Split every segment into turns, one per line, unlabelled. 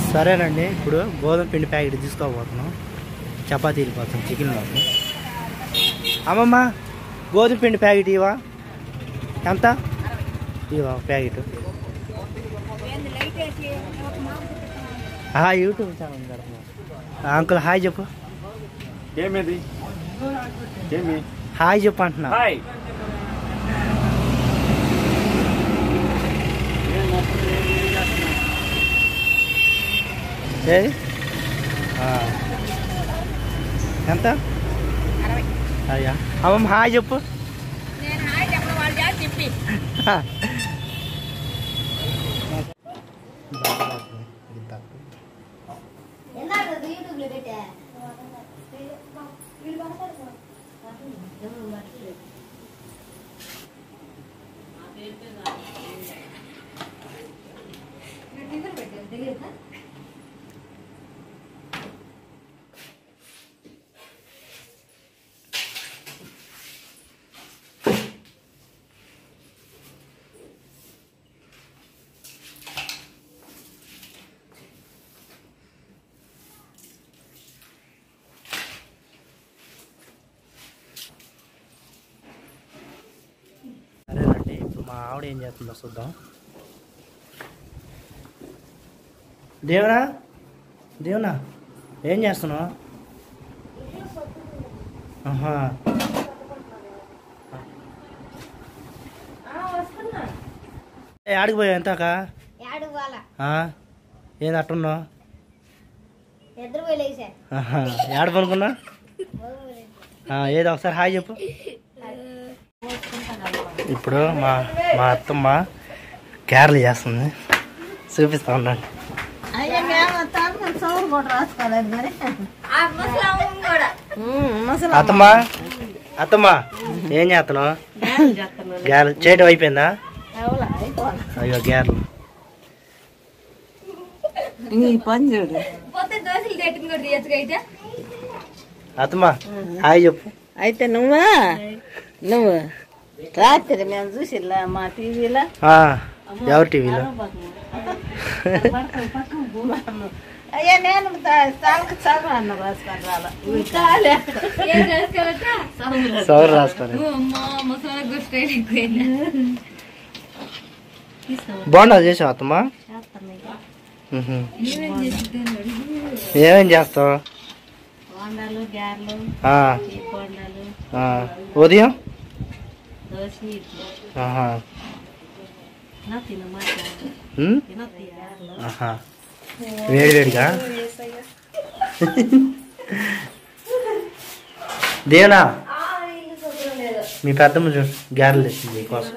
సరేనండి, ఇప్పుడు గోధుమ పిండి ప్యాకెట్ తీసుకోబోతున్నాం. చపాతీల కోసం, చికెన్ కోసం. అమ్మమ్మ, గోధుమ పిండి ప్యాకెట్ ఇవా? ఎంత ఇవా packet? YouTube channel uncle hi చెప్పు.
ఏమేది
హాయ్ చెప్పు అంటున్నా. ఎంత? అయ్యా అమ్మమ్మ హాయ్ చెప్పు. సరేనండి, ఇప్పుడు మా ఆవిడ ఏం చేస్తుందో చూద్దాం. దేవునా, దేవునా ఏం చేస్తున్నావు? ఆడికి పోయావు ఎంతాక? ఏంది అట్టున్నావు? ఏడ పనుకున్నా? ఏదో ఒకసారి హాయ్ చెప్పు. ఇప్పుడు మా అత్తమ్మ కేరళ చేస్తుంది, చూపిస్తా ఉన్నాను. అత్తమ్మ ఏం చేస్తున్నావు? గ్యారెలు చేయడం అయిపోయిందా? అయ్యో గ్యారెలు అత్తమ్మ హాయ్ చెప్పు.
అయితే నువ్వు రాత్రి మేము చూసిలా మా టీవీలో.
ఎవరి టీవీలో?
అయ్యా నేను చదువు అన్న
సౌరు రాసుకోండి. బాగుండదు చేసావు అత్తమ్మ? ఏమేం చేస్తావు? ఉదయం వేడివేడిగా. దేనా మీ పెద్దమ్మ చూడు గ్యారెలు తెచ్చింది మీకోసం.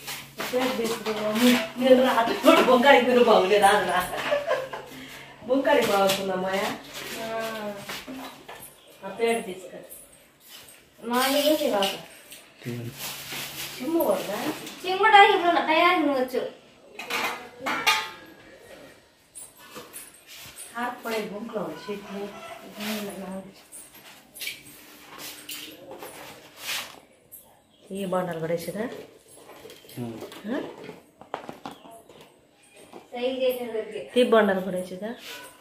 తయారు
ఈ బాండాలు కూడా వేసారా? ఈ బాండాలు కూడా వేసారా?